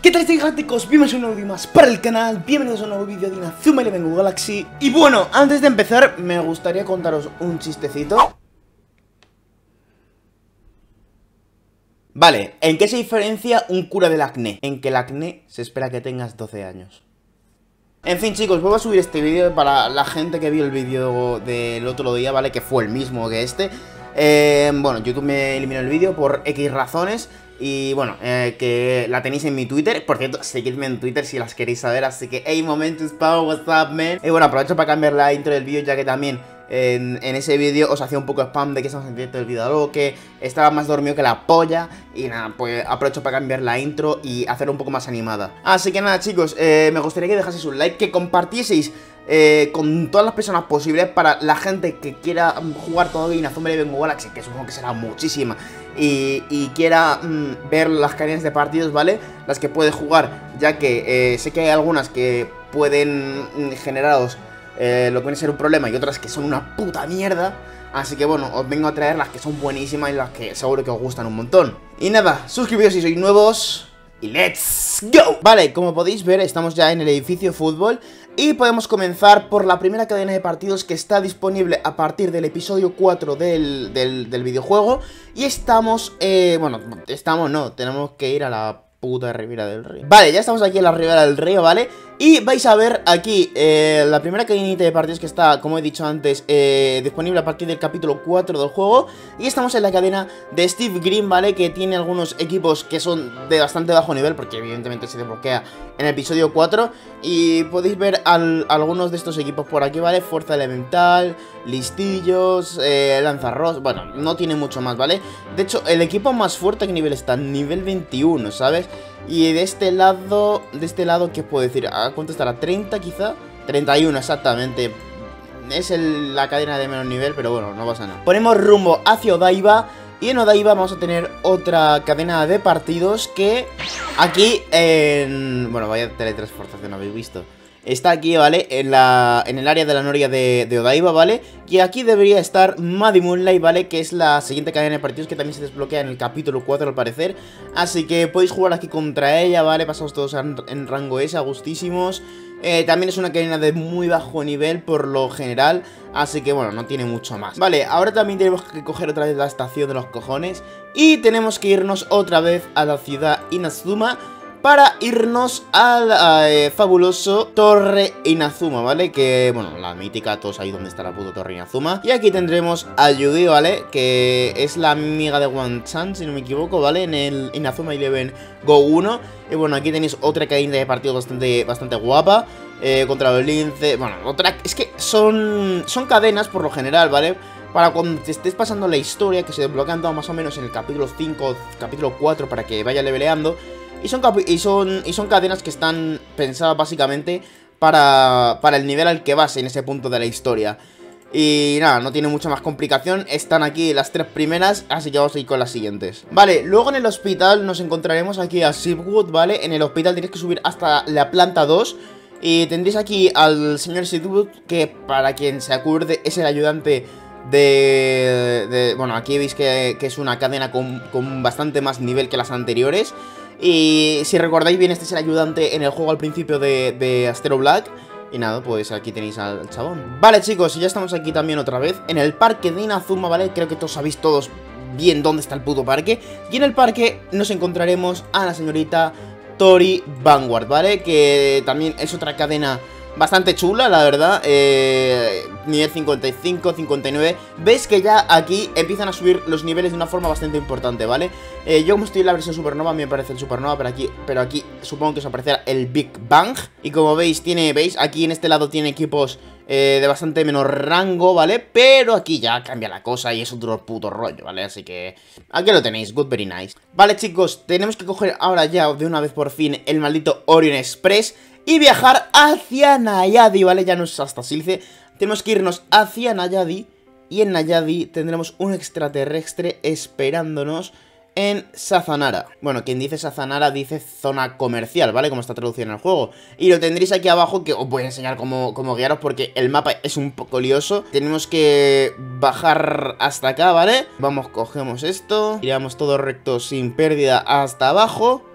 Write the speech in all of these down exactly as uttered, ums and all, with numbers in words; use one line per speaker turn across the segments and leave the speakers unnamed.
¿Qué tal estáis, galácticos? Bienvenidos a un nuevo vídeo más para el canal. Bienvenidos a un nuevo vídeo de Inazuma Eleven Galaxy. Y bueno, antes de empezar me gustaría contaros un chistecito. Vale, ¿en qué se diferencia un cura del acné? En que el acné se espera que tengas doce años. En fin, chicos, vuelvo a subir este vídeo para la gente que vio el vídeo del otro día, ¿vale? Que fue el mismo que este. eh, Bueno, YouTube me eliminó el vídeo por X razones. Y bueno, eh, que la tenéis en mi Twitter. Por cierto, seguidme en Twitter si las queréis saber. Así que, hey, Momentus Pau, what's up, man. Y bueno, aprovecho para cambiar la intro del vídeo, ya que también en, en ese vídeo os hacía un poco spam de que estamos en directo del vídeo, algo que estaba más dormido que la polla. Y nada, pues aprovecho para cambiar la intro y hacerla un poco más animada. Así que nada, chicos, eh, me gustaría que dejaseis un like, que compartieseis Eh, con todas las personas posibles para la gente que quiera jugar todo Inazuma Eleven Galaxy, que supongo que será muchísima, y, y quiera mm, ver las cadenas de partidos, ¿vale? Las que puede jugar, ya que eh, sé que hay algunas que pueden mm, generaros eh, lo que viene a ser un problema y otras que son una puta mierda. Así que bueno, os vengo a traer las que son buenísimas y las que seguro que os gustan un montón. Y nada, suscribíos si sois nuevos y ¡let's go! Vale, como podéis ver, estamos ya en el edificio fútbol y podemos comenzar por la primera cadena de partidos que está disponible a partir del episodio cuatro del, del, del videojuego. Y estamos, eh, bueno, estamos no, tenemos que ir a la puta Ribera del Río. Vale, ya estamos aquí en la Ribera del Río, ¿vale? Y vais a ver aquí eh, la primera cadenita de partidos que está, como he dicho antes, eh, disponible a partir del capítulo cuatro del juego. Y estamos en la cadena de Steve Green, ¿vale? Que tiene algunos equipos que son de bastante bajo nivel, porque evidentemente se desbloquea en el episodio cuatro. Y podéis ver al, algunos de estos equipos por aquí, ¿vale? Fuerza Elemental, Listillos, eh, Lanzarros. Bueno, no tiene mucho más, ¿vale? De hecho, el equipo más fuerte, ¿a qué nivel está? Nivel veintiuno, ¿sabes? Y de este lado, de este lado, ¿qué puedo decir? ¿A cuánto estará? ¿treinta quizá? treinta y uno exactamente. Es el, la cadena de menor nivel, pero bueno, no pasa nada. Ponemos rumbo hacia Odaiba. Y en Odaiba vamos a tener otra cadena de partidos que aquí en... Bueno, vaya teletransportación, habéis visto. Está aquí, ¿vale? En, la, en el área de la noria de, de Odaiba, ¿vale? Y aquí debería estar Maddie Moonlight, ¿vale? Que es la siguiente cadena de partidos que también se desbloquea en el capítulo cuatro, al parecer. Así que podéis jugar aquí contra ella, ¿vale? Pasaos todos en, en rango S, a gustísimos. Eh, también es una cadena de muy bajo nivel por lo general, así que bueno, no tiene mucho más. Vale, ahora también tenemos que coger otra vez la estación de los cojones y tenemos que irnos otra vez a la ciudad Inazuma para irnos al eh, fabuloso Torre Inazuma, ¿vale? Que, bueno, la mítica, todos ahí donde está la puta Torre Inazuma. Y aquí tendremos a Yugi, ¿vale? Que es la amiga de Wan-chan, si no me equivoco, ¿vale? En el Inazuma Eleven Go uno. Y bueno, aquí tenéis otra cadena de partido bastante, bastante guapa. Eh, contra los lince. Bueno, otra... Es que son, son cadenas por lo general, ¿vale? Para cuando te estés pasando la historia, que se desbloquean todo más o menos en el capítulo cinco, capítulo cuatro, para que vaya leveleando. Y son, y, son, y son cadenas que están pensadas básicamente para, para el nivel al que vas en ese punto de la historia. Y nada, no tiene mucha más complicación. Están aquí las tres primeras, así que vamos a ir con las siguientes. Vale, luego en el hospital nos encontraremos aquí a Silpwood, ¿vale? En el hospital tenéis que subir hasta la planta dos. Y tendréis aquí al señor Silpwood, que para quien se acuerde es el ayudante de... de bueno, aquí veis que, que es una cadena con, con bastante más nivel que las anteriores. Y si recordáis bien, este es el ayudante en el juego al principio de, de Astero Black. Y nada, pues aquí tenéis al chabón. Vale, chicos, y ya estamos aquí también otra vez en el parque de Inazuma, ¿vale? Creo que todos sabéis todos bien dónde está el puto parque. Y en el parque nos encontraremos a la señorita Tori Vanguard, ¿vale? Que también es otra cadena bastante chula, la verdad. eh, Nivel cincuenta y cinco, cincuenta y nueve. Veis que ya aquí empiezan a subir los niveles de una forma bastante importante, ¿vale? Eh, yo como estoy en la versión Supernova, a mí me parece el Supernova, pero aquí, pero aquí supongo que os aparecerá el Big Bang. Y como veis, tiene, veis, aquí en este lado tiene equipos eh, de bastante menor rango, ¿vale? Pero aquí ya cambia la cosa y es otro puto rollo, ¿vale? Así que aquí lo tenéis, good, very nice. Vale, chicos, tenemos que coger ahora ya de una vez por fin el maldito Orion Express y viajar hacia Nayadi, ¿vale? Ya no es hasta Silce. Tenemos que irnos hacia Nayadi. Y en Nayadi tendremos un extraterrestre esperándonos en Sazanara. Bueno, quien dice Sazanara dice zona comercial, ¿vale? Como está traducido en el juego. Y lo tendréis aquí abajo, que os voy a enseñar cómo, cómo guiaros, porque el mapa es un poco lioso. Tenemos que bajar hasta acá, ¿vale? Vamos, cogemos esto, tiramos todo recto sin pérdida hasta abajo.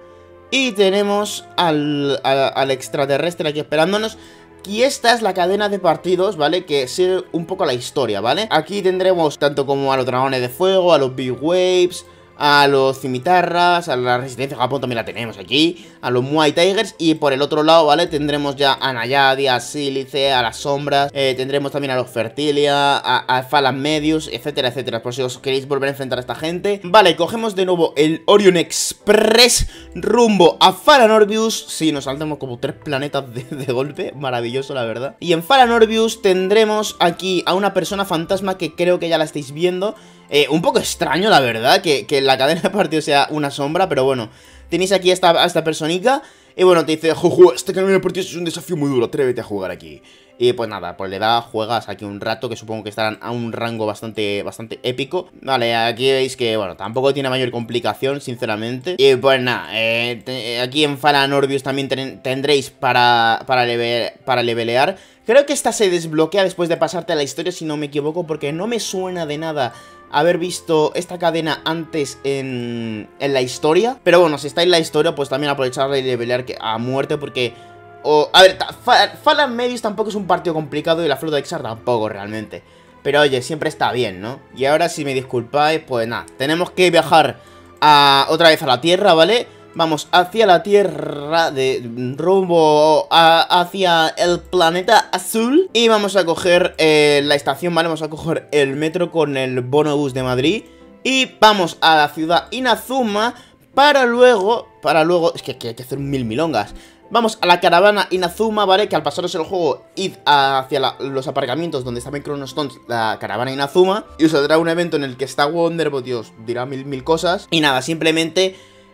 Y tenemos al, al, al extraterrestre aquí esperándonos. Y esta es la cadena de partidos, ¿vale? Que sigue un poco la historia, ¿vale? Aquí tendremos tanto como a los dragones de fuego, a los Big Waves, a los cimitarras, a la resistencia de Japón también la tenemos aquí, a los Muay Tigers. Y por el otro lado, ¿vale? Tendremos ya a Nayadi, a Sílice, a las sombras, eh, tendremos también a los Fertilia, a, a Phalan Medius, etcétera, etcétera. Por si os queréis volver a enfrentar a esta gente. Vale, cogemos de nuevo el Orion Express rumbo a Phalan Orbius. Sí, nos saltamos como tres planetas de, de golpe, maravilloso la verdad. Y en Phalan Orbius tendremos aquí a una persona fantasma que creo que ya la estáis viendo. Eh, un poco extraño, la verdad, que, que la cadena de partidos sea una sombra, pero bueno. Tenéis aquí a esta, a esta personita y bueno, te dice, juju, esta cadena de partidos es un desafío muy duro, atrévete a jugar aquí. Y pues nada, pues le da, juegas aquí un rato, que supongo que estarán a un rango bastante, bastante épico. Vale, aquí veis que, bueno, tampoco tiene mayor complicación, sinceramente. Y pues nada, eh, te, aquí en Phalan Orbius también ten, tendréis para, para, leve, para levelear. Creo que esta se desbloquea después de pasarte a la historia, si no me equivoco, porque no me suena de nada haber visto esta cadena antes en, en la historia. Pero bueno, si está en la historia, pues también aprovecharla y levelear a muerte, porque... O, a ver, Phalan Medius tampoco es un partido complicado y la flota de Exar tampoco realmente. Pero oye, siempre está bien, ¿no? Y ahora, si me disculpáis, pues nada, tenemos que viajar a, otra vez a la Tierra, ¿vale? Vamos hacia la Tierra, de rumbo a, hacia el planeta azul. Y vamos a coger eh, la estación, ¿vale? Vamos a coger el metro con el Bonobús de Madrid. Y vamos a la ciudad Inazuma para luego, para luego, es que, que hay que hacer mil milongas. Vamos a la caravana Inazuma, ¿vale? Que al pasaros el juego, id hacia la, los aparcamientos donde estaba en Chronostones la caravana Inazuma. Y os saldrá un evento en el que está Wonderbot y os dirá mil, mil cosas. Y nada, simplemente...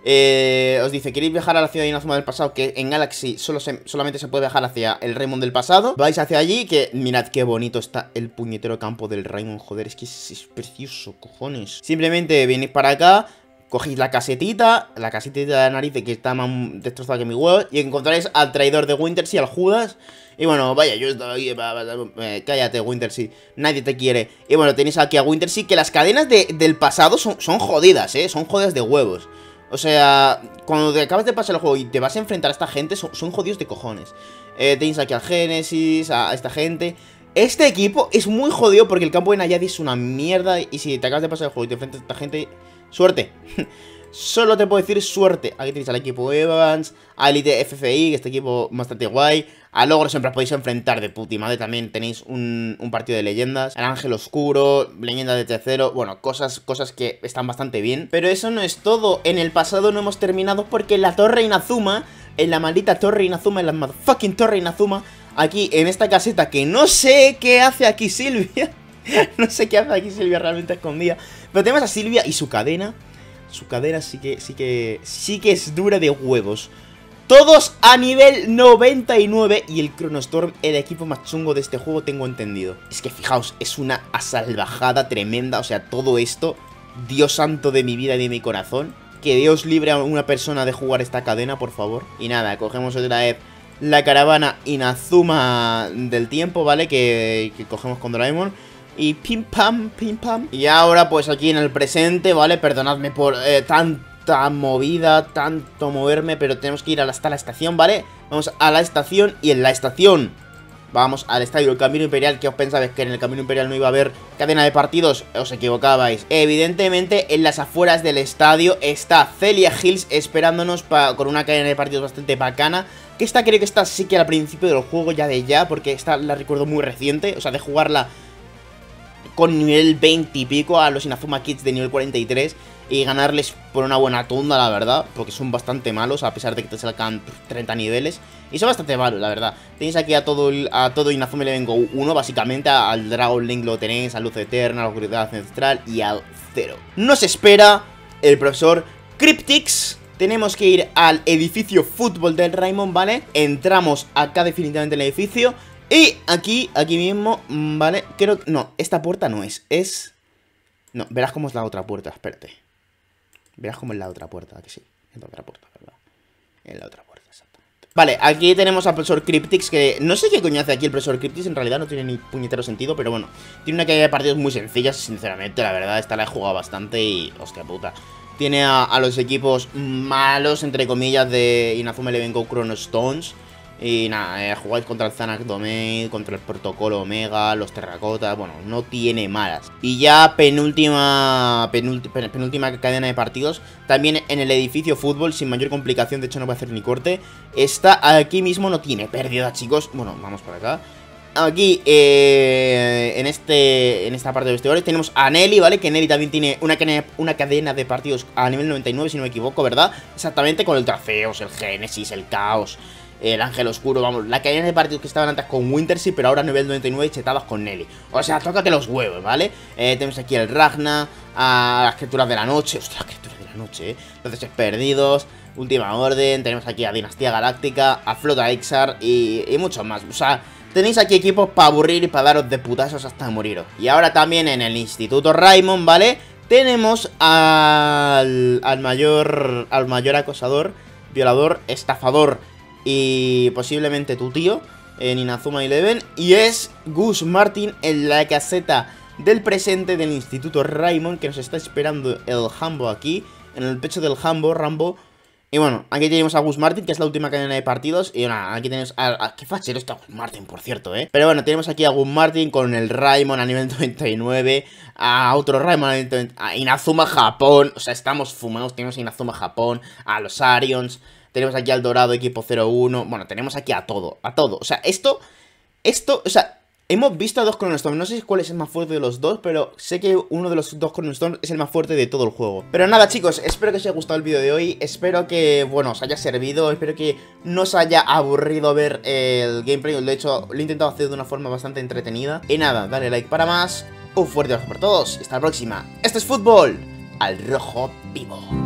Eh, os dice, ¿queréis viajar a la ciudad de Inazuma del pasado? Que en Galaxy solo se, solamente se puede viajar hacia el Raymond del pasado. Vais hacia allí, que mirad qué bonito está el puñetero campo del Raymond. Joder, es que es, es precioso, cojones. Simplemente venís para acá, cogéis la casetita, la casetita de nariz que está más destrozada que mi huevo, y encontraréis al traidor de Wintersea, al Judas. Y bueno, vaya, yo estaba aquí, eh, cállate, Wintersea, nadie te quiere. Y bueno, tenéis aquí a Wintersea, que las cadenas de, del pasado son, son jodidas, eh, son jodidas de huevos. O sea, cuando te acabas de pasar el juego y te vas a enfrentar a esta gente, son, son jodidos de cojones. Eh, tenéis aquí al Génesis, a, a esta gente. Este equipo es muy jodido porque el campo de Nayadi es una mierda. Y si te acabas de pasar el juego y te enfrentas a esta gente, suerte. Solo te puedo decir suerte. Aquí tenéis al equipo Evans, a Elite F F I, que este equipo bastante guay. A Logro siempre os podéis enfrentar de puti madre. También tenéis un, un partido de leyendas. El Ángel Oscuro, leyenda de tercero. Bueno, cosas, cosas que están bastante bien. Pero eso no es todo. En el pasado no hemos terminado porque en la Torre Inazuma, en la maldita Torre Inazuma, en la motherfucking Torre Inazuma, aquí en esta caseta que no sé qué hace aquí Silvia. No sé qué hace aquí Silvia realmente escondida. Pero tenemos a Silvia y su cadena. Su cadena sí que, sí que, sí que es dura de huevos. Todos a nivel noventa y nueve. Y el Chronostorm, el equipo más chungo de este juego, tengo entendido. Es que fijaos, es una salvajada tremenda. O sea, todo esto, Dios santo de mi vida y de mi corazón. Que Dios libre a una persona de jugar esta cadena, por favor. Y nada, cogemos otra vez la caravana Inazuma del tiempo, ¿vale? Que, que cogemos con Doraemon. Y pim pam, pim pam. Y ahora pues aquí en el presente, ¿vale? Perdonadme por eh, tanta movida, tanto moverme, pero tenemos que ir hasta la estación, ¿vale? Vamos a la estación y en la estación vamos al estadio del Camino Imperial. ¿Qué os pensabais? ¿Que en el Camino Imperial no iba a haber cadena de partidos? Os equivocabais. Evidentemente en las afueras del estadio está Celia Hills esperándonos pa con una cadena de partidos bastante bacana. Que esta creo que está sí que al principio del juego, ya de ya, porque esta la recuerdo muy reciente. O sea, de jugarla con nivel veinte y pico a los Inazuma Kids de nivel cuarenta y tres y ganarles por una buena tunda, la verdad, porque son bastante malos, a pesar de que te salgan treinta niveles, y son bastante malos, la verdad. Tenéis aquí a todo, el, a todo Inazuma Eleven Go uno, básicamente, al Dragon Link lo tenéis, a Luz Eterna, a la Oscuridad Ancestral y al Zero. Nos espera el profesor Cryptix. Tenemos que ir al edificio fútbol del Raymond, ¿vale? Entramos acá definitivamente en el edificio. Y aquí, aquí mismo, ¿vale? Creo que... No, esta puerta no es, es... No, verás cómo es la otra puerta, espérate. Verás cómo es la otra puerta, que sí. Es la otra puerta, ¿verdad? Es la otra puerta, exactamente. Vale, aquí tenemos al profesor Cryptix, que... No sé qué coño hace aquí el profesor Cryptix, en realidad no tiene ni puñetero sentido, pero bueno. Tiene una caída de partidos muy sencillas, sinceramente, la verdad. Esta la he jugado bastante y... Hostia puta. Tiene a, a los equipos malos, entre comillas, de Inazuma Eleven Go Chrono Stones. Y nada, eh, jugáis contra el Zanak Domain, contra el Protocolo Omega, los Terracotas. Bueno, no tiene malas. Y ya penúltima, penúltima, penúltima cadena de partidos. También en el edificio fútbol, sin mayor complicación. De hecho no voy a hacer ni corte. Está aquí mismo, no tiene pérdida, chicos. Bueno, vamos por acá. Aquí, eh, en este en esta parte de vestuarios tenemos a Nelly, ¿vale? Que Nelly también tiene una, una cadena de partidos a nivel noventa y nueve, si no me equivoco, ¿verdad? Exactamente, con el Trofeos, el Génesis, el Caos, el Ángel Oscuro, vamos, la cadena de partidos que estaban antes con Wintersea, pero ahora a nivel noventa y nueve chetadas con Nelly. O sea, tócate los huevos, ¿vale? Eh, tenemos aquí el Ragna, a las criaturas de la noche, ostras, las criaturas de la noche, ¿eh? Los Deseos Perdidos, Última Orden, tenemos aquí a Dinastía Galáctica, a Flota Exar y, y muchos más, o sea... Tenéis aquí equipos para aburrir y para daros de putazos hasta moriros. Y ahora también en el Instituto Raimon, ¿vale? Tenemos al, al mayor al mayor acosador, violador, estafador y posiblemente tu tío en Inazuma Eleven. Y es Gus Martin en la caseta del presente del Instituto Raimon, que nos está esperando el Hambo aquí, en el pecho del Hambo, Rambo. Y bueno, aquí tenemos a Gus Martin, que es la última cadena de partidos. Y nada, aquí tenemos a... a qué fachero está Gus Martin, por cierto, ¿eh? Pero bueno, tenemos aquí a Gus Martin con el Raimon a nivel noventa y nueve. A otro Raimon a nivel noventa y nueve. A Inazuma Japón. O sea, estamos fumados. Tenemos a Inazuma Japón. A los Arions. Tenemos aquí al Dorado Equipo cero uno. Bueno, tenemos aquí a todo. A todo. O sea, esto... Esto... O sea... Hemos visto a dos Chronostones, no sé cuál es el más fuerte de los dos, pero sé que uno de los dos Chronostones es el más fuerte de todo el juego. Pero nada, chicos, espero que os haya gustado el vídeo de hoy, espero que, bueno, os haya servido, espero que no os haya aburrido ver el gameplay. De hecho, lo he intentado hacer de una forma bastante entretenida. Y nada, dale like para más, un fuerte abrazo para todos, y hasta la próxima. Esto es Fútbol al Rojo Vivo.